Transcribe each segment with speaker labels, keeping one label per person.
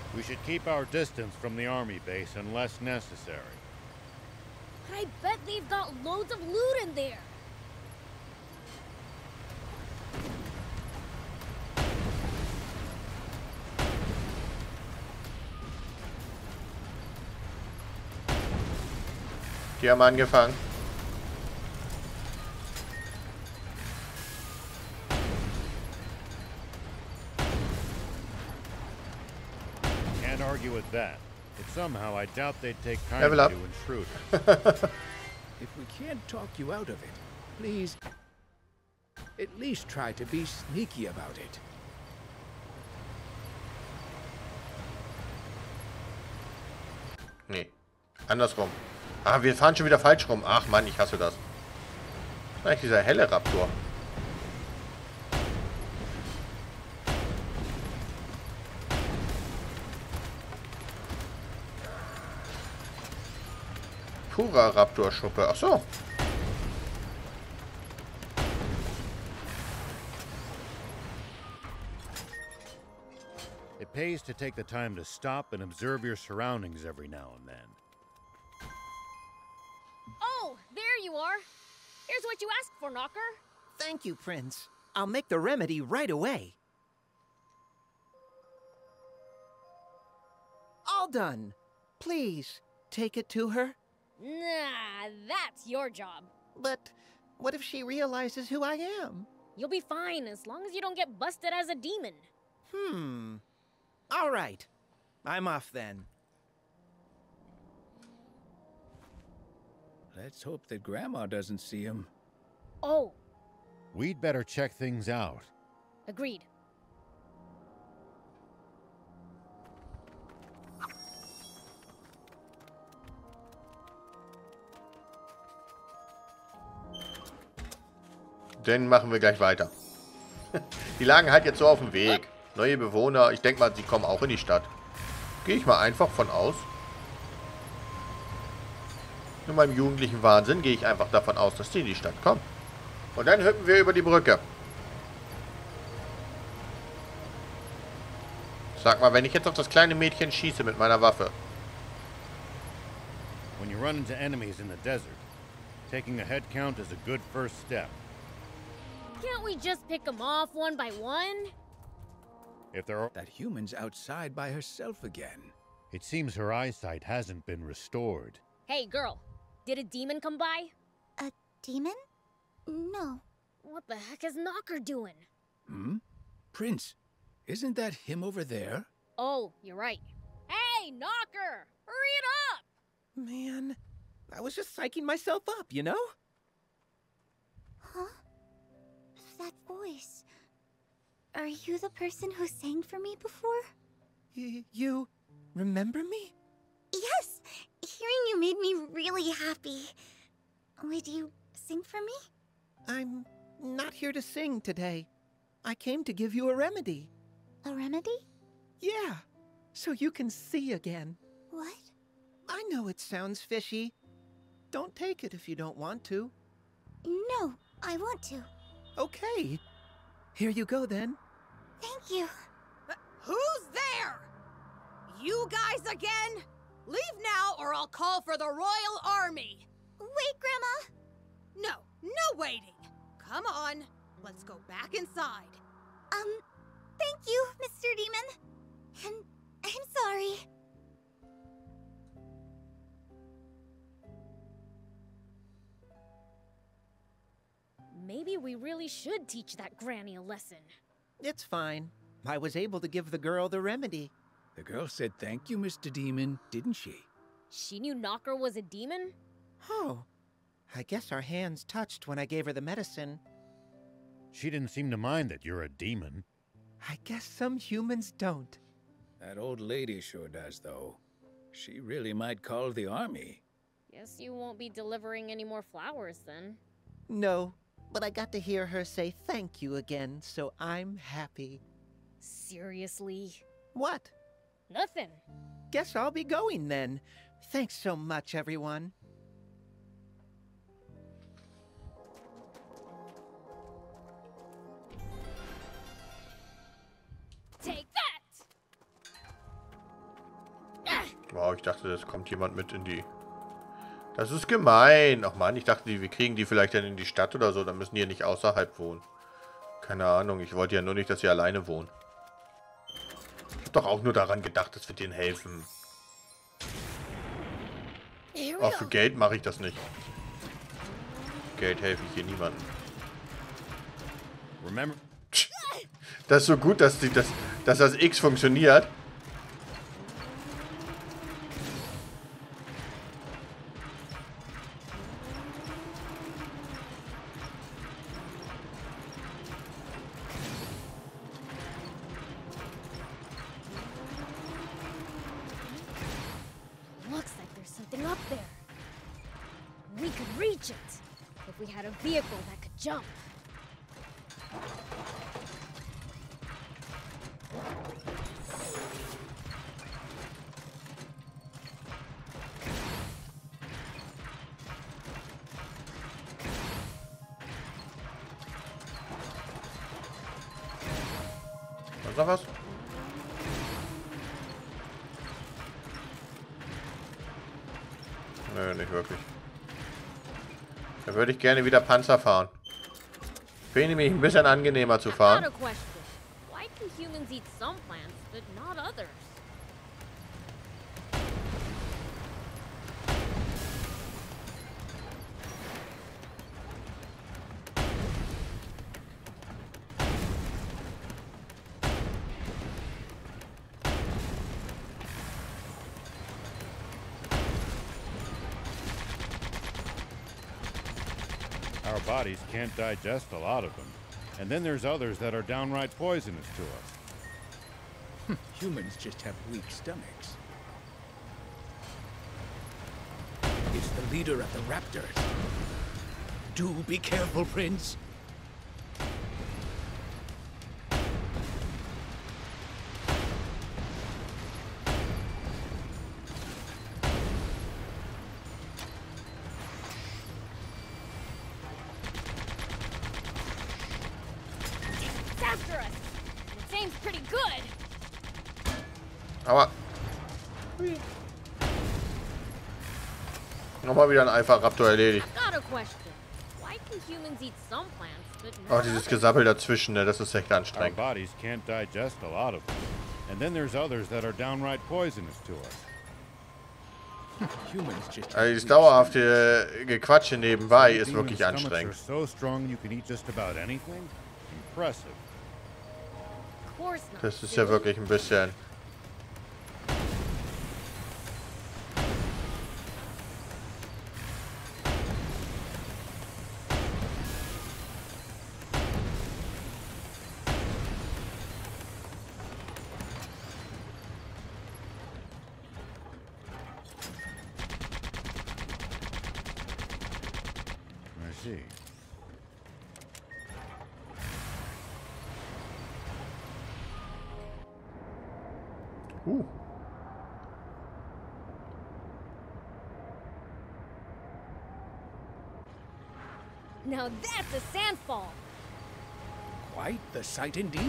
Speaker 1: We should keep our distance from the army base unless necessary.
Speaker 2: But I bet they've got loads of loot in there.
Speaker 3: Die haben angefangen.
Speaker 1: Can't argue with that. But somehow I doubt they'd take
Speaker 3: Level
Speaker 1: kindly
Speaker 3: up.
Speaker 1: to intruders.
Speaker 4: If we can't talk you out of it, please, at least try to be sneaky about it.
Speaker 3: Nee. Andersrum. Ah, wir fahren schon wieder falsch rum. Ach Mann, ich hasse das. Eigentlich dieser helle Raptor. Purer Raptor-Schuppe. Ach so.
Speaker 1: It pays to take the time to stop and observe your surroundings every now and then.
Speaker 2: Oh, there you are. Here's what you asked for, Knocker.
Speaker 5: Thank you, Prince. I'll make the remedy right away. All done. Please, take it to her.
Speaker 2: Nah, that's your job.
Speaker 5: But what if she realizes who I am?
Speaker 2: You'll be fine as long as you don't get busted as a demon.
Speaker 5: All right. I'm off then.
Speaker 4: Let's hope that Grandma doesn't see him.
Speaker 2: Oh,
Speaker 1: We'd better check things out.
Speaker 2: agreed.
Speaker 3: Dann machen wir gleich weiter. Die lagen halt jetzt so auf dem Weg. Neue Bewohner. Ich denke mal, sie kommen auch in die Stadt. Gehe ich mal einfach von aus. In meinem jugendlichen Wahnsinn gehe ich einfach davon aus, dass die in die Stadt kommen. Und dann hüpfen wir über die Brücke. Sag mal, wenn ich jetzt auf das kleine Mädchen schieße mit meiner Waffe.
Speaker 1: When you run into enemies in the desert, taking a head count is a good first step.
Speaker 2: Can't we just pick them off one by one?
Speaker 1: If there are...
Speaker 4: That human's outside by herself again.
Speaker 1: It seems her eyesight hasn't been restored.
Speaker 2: Hey, girl. Did a demon come by?
Speaker 6: A demon? No.
Speaker 2: What the heck is Knocker doing?
Speaker 4: Hmm? Prince, isn't that him over there?
Speaker 2: Oh, you're right. Hey, Knocker! Hurry it up!
Speaker 5: Man, I was just psyching myself up, you know?
Speaker 6: Huh? That voice. Are you the person who sang for me before?
Speaker 5: You remember me?
Speaker 6: Yes! Hearing you made me really happy. Would you sing for me?
Speaker 5: I'm not here to sing today. I came to give you a remedy.
Speaker 6: A remedy?
Speaker 5: Yeah, so you can see again.
Speaker 6: What?
Speaker 5: I know it sounds fishy. Don't take it if you don't want to.
Speaker 6: No, I want to.
Speaker 5: Okay. Here you go then.
Speaker 6: Thank you.
Speaker 7: Who's there? You guys again? Leave now or I'll call for the Royal Army.
Speaker 6: Wait, Grandma!
Speaker 7: No, no waiting. Come on, let's go back inside.
Speaker 6: Thank you, Mr. Demon. And I'm sorry.
Speaker 2: Maybe we really should teach that granny a lesson.
Speaker 5: It's fine. I was able to give the girl the remedy.
Speaker 4: The girl said thank you, Mr. Demon, didn't she?
Speaker 2: She knew Knocker was a demon?
Speaker 5: Oh, I guess our hands touched when I gave her the medicine.
Speaker 1: She didn't seem to mind that you're a demon.
Speaker 5: I guess some humans don't.
Speaker 4: That old lady sure does, though. She really might call the army.
Speaker 2: Guess you won't be delivering any more flowers then.
Speaker 5: No, but I got to hear her say thank you again, so I'm happy.
Speaker 2: Seriously?
Speaker 5: What?
Speaker 2: Nothing.
Speaker 5: Guess I'll be going then. Thanks so much, everyone.
Speaker 2: Take that!
Speaker 3: Wow, ich dachte, das kommt jemand mit in die... Das ist gemein. Ach man, ich dachte, wir kriegen die vielleicht dann in die Stadt oder so. Dann müssen die ja nicht außerhalb wohnen. Keine Ahnung, ich wollte ja nur nicht, dass sie alleine wohnen. Ich hab doch auch nur daran gedacht, dass wir denen helfen. Auch für Geld mache ich das nicht. Geld helfe ich hier niemandem.
Speaker 1: Remember?
Speaker 3: Das ist so gut, dass das X funktioniert.
Speaker 2: Looks like there's something up there. We could reach it if we had a vehicle that could jump.
Speaker 3: Ist noch was? Nö, nicht wirklich. Da würde ich gerne wieder Panzer fahren. Finde mich ein bisschen angenehmer zu
Speaker 2: I've
Speaker 3: fahren.
Speaker 2: got a question. Why can humans eat some plants, but not others?
Speaker 1: Our bodies can't digest a lot of them. And then there's others that are downright poisonous to us.
Speaker 4: Humans just have weak stomachs. It's the leader of the raptors. Do be careful, Prince.
Speaker 2: It's after us. It seems pretty good.
Speaker 3: Aber... Nochmal wieder ein Alpha-Raptor erledigt.
Speaker 2: Got a question. Why can humans eat some plants, but
Speaker 3: Oh,
Speaker 2: not
Speaker 3: dieses
Speaker 2: others?
Speaker 3: Gesappel dazwischen, ne? Das ist echt
Speaker 1: Our
Speaker 3: anstrengend.
Speaker 1: bodies can't digest a lot of them. And then there's others that are downright poisonous to us.
Speaker 4: Humans just have
Speaker 3: Also dieses
Speaker 4: weak
Speaker 3: dauerhafte Gequatsche nebenbei ist
Speaker 1: Demon
Speaker 3: wirklich
Speaker 1: stomachs
Speaker 3: anstrengend.
Speaker 1: are so strong you can eat just about anything? Impressive.
Speaker 2: Of course not.
Speaker 3: Das ist ja
Speaker 2: silly.
Speaker 3: wirklich ein bisschen...
Speaker 1: I see.
Speaker 2: Now that's a sandfall.
Speaker 4: Quite the sight indeed.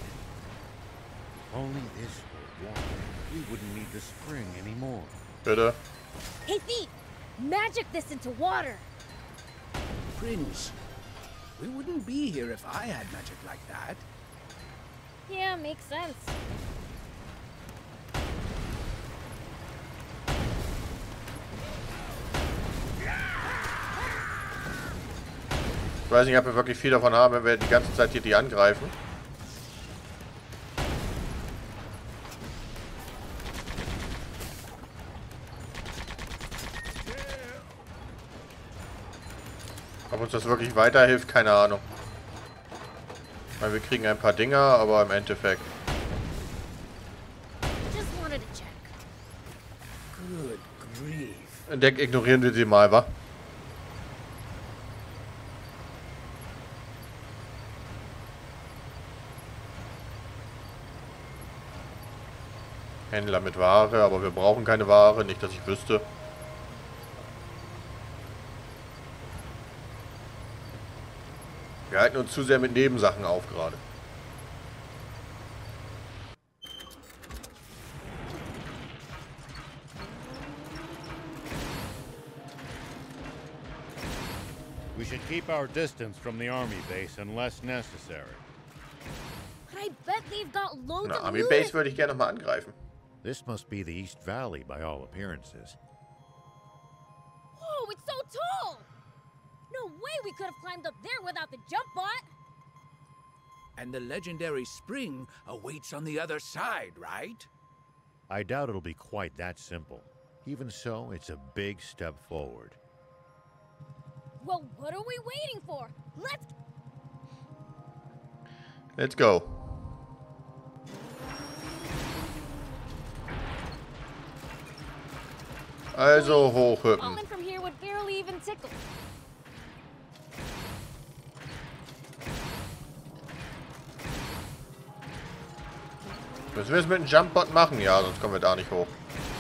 Speaker 1: If only this were water, we wouldn't need the spring anymore.
Speaker 3: Bitte.
Speaker 2: Hey, Thief! Magic this into water.
Speaker 4: Prince, we wouldn't be here if I had magic like that.
Speaker 2: Yeah, makes sense.
Speaker 3: Ich weiß nicht, ob wir wirklich viel davon haben, wenn wir die ganze Zeit hier die angreifen. Ob uns das wirklich weiterhilft, keine Ahnung. Weil wir kriegen ein paar Dinger, aber im Endeffekt.
Speaker 2: Just wanted to check.
Speaker 4: Good grief.
Speaker 3: Entdeck, ignorieren wir sie mal, wa? Händler mit Ware, aber wir brauchen keine Ware, nicht, dass ich wüsste. Wir halten uns zu sehr mit Nebensachen auf gerade.
Speaker 1: We should keep our distance from the army base unless necessary.
Speaker 2: But I bet they've got loads
Speaker 3: Na,
Speaker 2: of
Speaker 3: Army
Speaker 2: loot.
Speaker 3: Base würde ich gerne nochmal angreifen.
Speaker 8: This must be the East Valley by all appearances.
Speaker 2: Whoa, it's so tall! No way we could have climbed up there without the jump bot!
Speaker 4: And the legendary spring awaits on the other side, right?
Speaker 8: I doubt it'll be quite that simple. Even so, it's a big step forward.
Speaker 2: Well, what are we waiting for?
Speaker 3: Let's go. Also hochhüpfen.
Speaker 2: Falling from here would barely even tickle.
Speaker 3: Müssen wir es mit dem Jumpbot machen? Ja, sonst kommen wir da nicht hoch.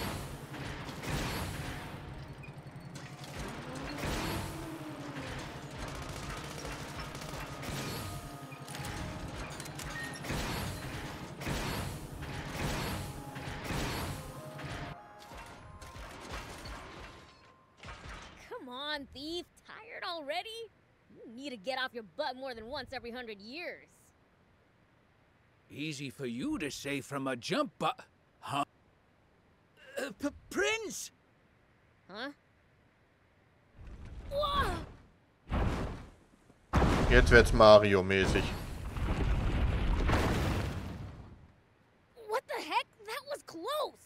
Speaker 2: Come on, thief. Tired already? You need to get off your butt more than once every 100 years.
Speaker 4: Easy for you to say from a jump huh? Prince!
Speaker 2: Huh? Whoa!
Speaker 3: Jetzt wird's Mario-mäßig.
Speaker 2: What the heck? That was close!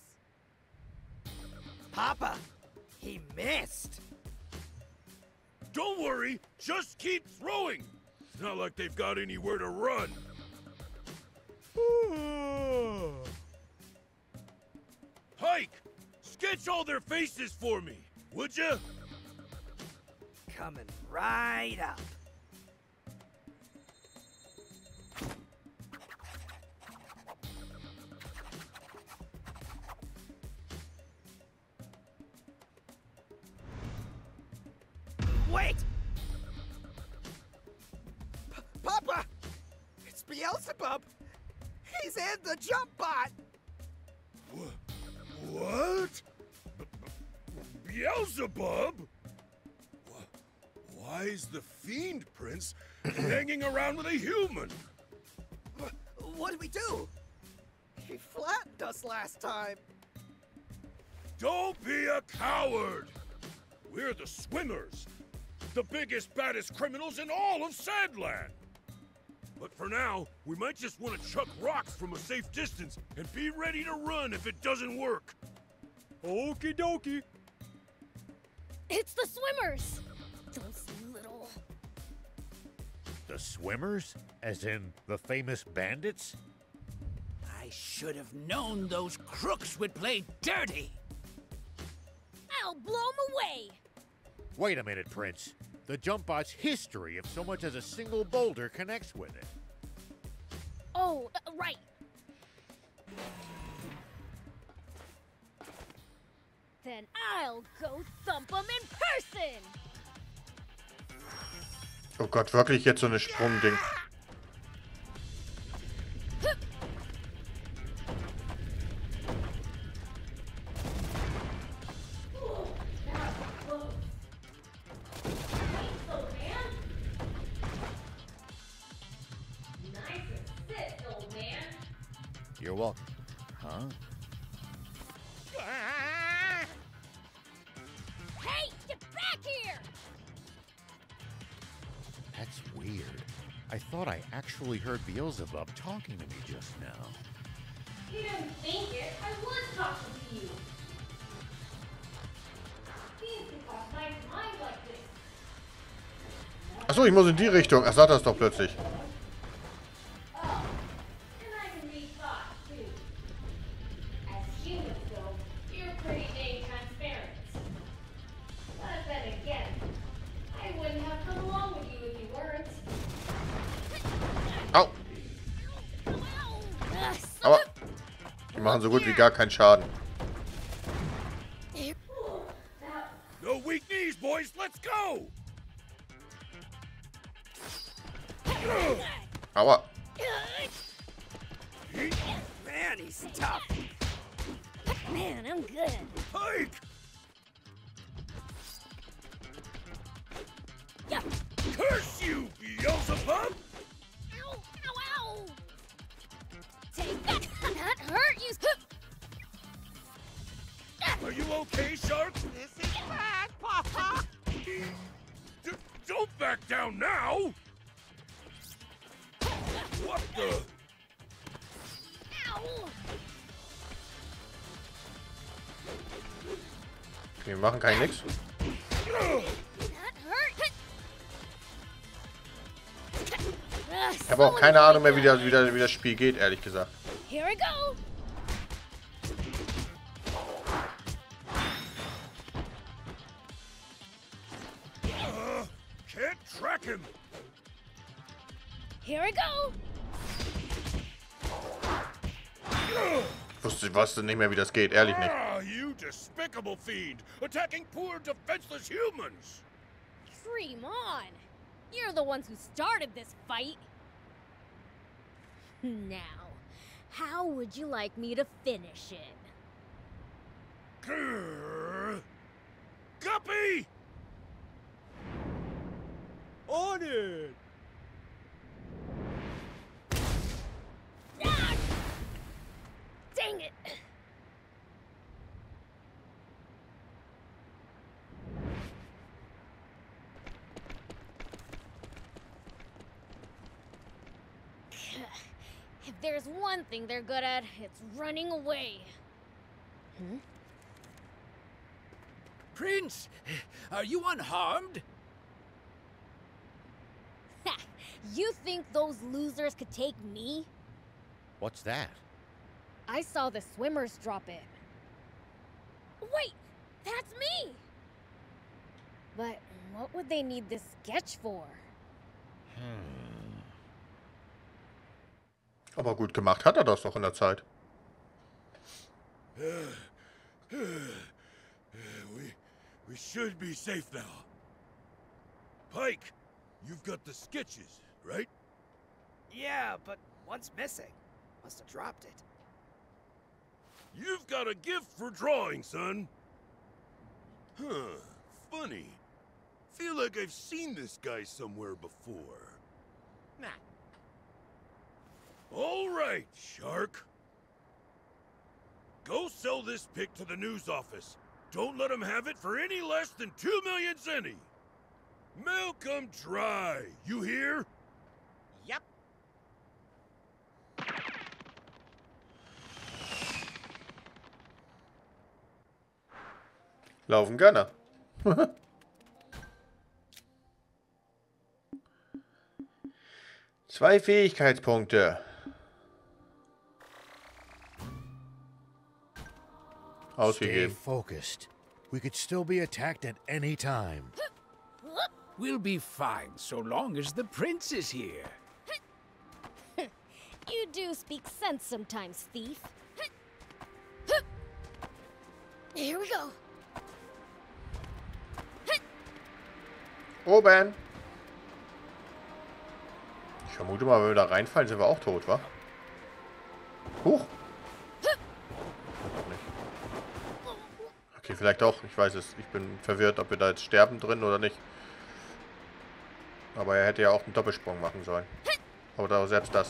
Speaker 9: Papa, he missed.
Speaker 10: Don't worry, just keep throwing. It's not like they've got anywhere to run. Hike! Sketch all their faces for me, would ya?
Speaker 9: Coming right up. Wait! Papa! It's Beelzebub! He's in the jump bot!
Speaker 10: What? Beelzebub? Why is the Fiend Prince hanging around with a human?
Speaker 9: What did we do? He flattened us last time.
Speaker 10: Don't be a coward! We're the Swimmers, the biggest, baddest criminals in all of Sandland. But for now, we might just want to chuck rocks from a safe distance and be ready to run if it doesn't work. Okie dokie.
Speaker 2: It's the swimmers! Those little...
Speaker 8: The Swimmers? As in the famous bandits?
Speaker 4: I should have known those crooks would play dirty!
Speaker 2: I'll blow them away!
Speaker 8: Wait a minute, Prince. The jump bot's history, if so much as a single boulder connects with it.
Speaker 2: Oh, right. Then I'll go thump them in person!
Speaker 3: Oh Gott, wirklich jetzt so eine Sprungding.
Speaker 8: You're welcome. Huh?
Speaker 2: Hey, get back here!
Speaker 8: That's weird. I thought I actually heard Beelzebub talking to me just now.
Speaker 2: You didn't think it. I was talking to you. Didn't think I'd find mine like this.
Speaker 3: Achso, ich muss in die Richtung. Ach, sagt das doch plötzlich.
Speaker 2: Oh, and I can read thoughts too. As humans go, you're pretty dang transparent. But then again, I wouldn't have come along with you if you weren't.
Speaker 3: Au! Aber die machen so gut wie gar keinen Schaden.
Speaker 10: No weak knees, boys. Let's go.
Speaker 3: Aua.
Speaker 9: Man, he's tough.
Speaker 2: Man, I'm good.
Speaker 10: Hike!
Speaker 2: Yeah.
Speaker 10: Curse you, Beelzebub!
Speaker 7: Ow! Ow! Ow! Take that! That hurt you!
Speaker 10: Are you okay, Shark?
Speaker 9: This is bad, Papa!
Speaker 10: Don't back down now! What the?
Speaker 7: Ow!
Speaker 3: Wir machen kein nix.
Speaker 7: That hurt!
Speaker 3: Ich habe auch keine Ahnung mehr, wie das Spiel geht, ehrlich gesagt.
Speaker 7: Here we go!
Speaker 10: Can't track him!
Speaker 7: Here we go!
Speaker 3: Ich wusste nicht mehr, wie das geht, ehrlich nicht.
Speaker 10: Ah, you despicable fiend! Attacking poor, defenseless humans!
Speaker 7: Dream on! You're the ones who started this fight! Now, how would you like me to finish it?
Speaker 10: Grrr. Guppy!
Speaker 9: On it!
Speaker 7: Ah! Dang it! If there's one thing they're good at, it's running away. Hmm?
Speaker 4: Prince, are you unharmed?
Speaker 7: Ha! You think those losers could take me?
Speaker 8: What's that?
Speaker 7: I saw the swimmers drop it. Wait! That's me! But what would they need this sketch for?
Speaker 3: Aber gut gemacht hat er das doch in der Zeit.
Speaker 10: We should be safe now. Pike, you've got the sketches, right?
Speaker 9: Yeah, but one's missing. Must have dropped it.
Speaker 10: You've got a gift for drawing, son. Huh, funny. Feel like I've seen this guy somewhere before.
Speaker 9: Nah.
Speaker 10: All right, Shark. Go sell this pic to the news office. Don't let them have it for any less than 2 million zenny. Milk 'em dry, you hear?
Speaker 9: Yep.
Speaker 3: Laufen gerne. Zwei Fähigkeitspunkte.
Speaker 8: Stay
Speaker 3: Ausgegeben.
Speaker 8: focused. We could still be attacked at any time.
Speaker 4: We'll be fine so long as the prince is here.
Speaker 7: You do speak sense sometimes, thief. Here we go.
Speaker 3: Oben. Ich vermute mal, wenn wir da reinfallen, sind wir auch tot, wa? Huch. Okay, vielleicht auch. Ich weiß es. Ich bin verwirrt, ob wir da jetzt sterben drin oder nicht. Aber er hätte ja auch einen Doppelsprung machen sollen. Oder selbst das.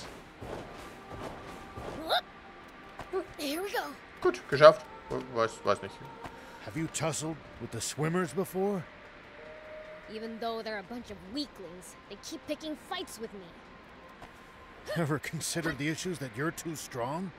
Speaker 7: Here we go.
Speaker 3: Gut, geschafft. Weiß nicht.
Speaker 8: Have you tussled with the swimmers before?
Speaker 7: Even though they're a bunch of weaklings, they keep picking fights with me.
Speaker 8: Ever considered the issues that you're too strong?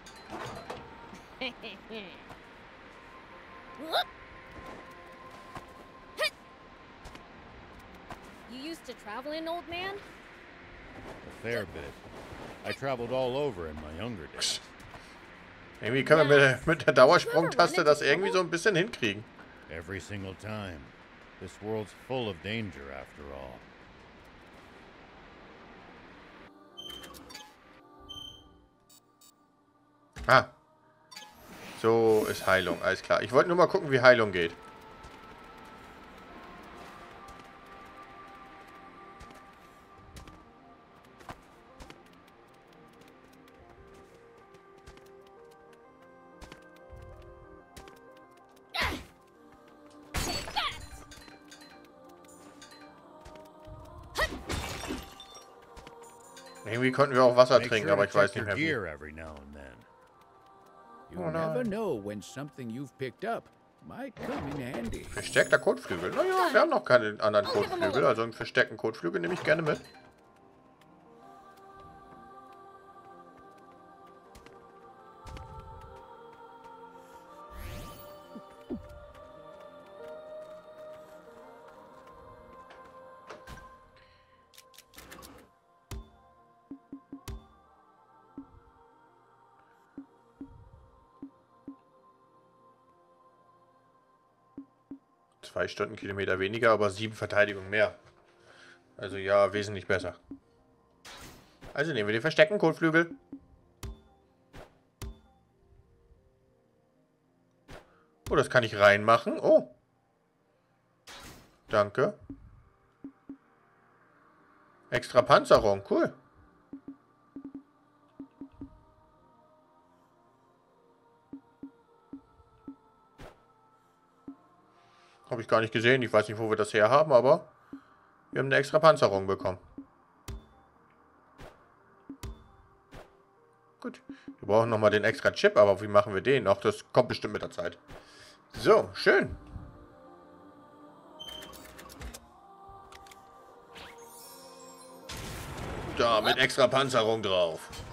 Speaker 7: You used to travel in, old man?
Speaker 1: A fair bit. I traveled all over in my younger days.
Speaker 3: Irgendwie können wir mit der Dauersprungtaste das irgendwie so ein bisschen hinkriegen.
Speaker 1: Every single time. This world's full of danger, after all.
Speaker 3: Ah. So ist Heilung, alles klar. Ich wollte nur mal gucken, wie Heilung geht. Irgendwie konnten wir auch Wasser
Speaker 1: Make
Speaker 3: trinken,
Speaker 1: sure
Speaker 3: aber
Speaker 1: to
Speaker 3: ich weiß
Speaker 1: check
Speaker 3: nicht
Speaker 1: your
Speaker 3: mehr wie.
Speaker 1: gear every now and then.
Speaker 4: You
Speaker 3: Oh,
Speaker 4: never
Speaker 3: nein.
Speaker 4: know when something you've picked up might come in handy.
Speaker 3: Versteckter Kotflügel. Naja, wir haben noch keine anderen Kotflügel, also einen versteckten Kotflügel nehme ich gerne mit. Zwei Stundenkilometer weniger, aber 7 Verteidigung mehr. Also ja, wesentlich besser. Also nehmen wir den versteckten Kotflügel. Oh, das kann ich reinmachen. Oh. Danke. Extra Panzerung, cool. Habe ich gar nicht gesehen. Ich weiß nicht, wo wir das her haben, aber wir haben eine extra Panzerung bekommen. Gut. Wir brauchen nochmal den extra Chip, aber wie machen wir den? Ach, das kommt bestimmt mit der Zeit. So, schön. Da, mit extra Panzerung drauf.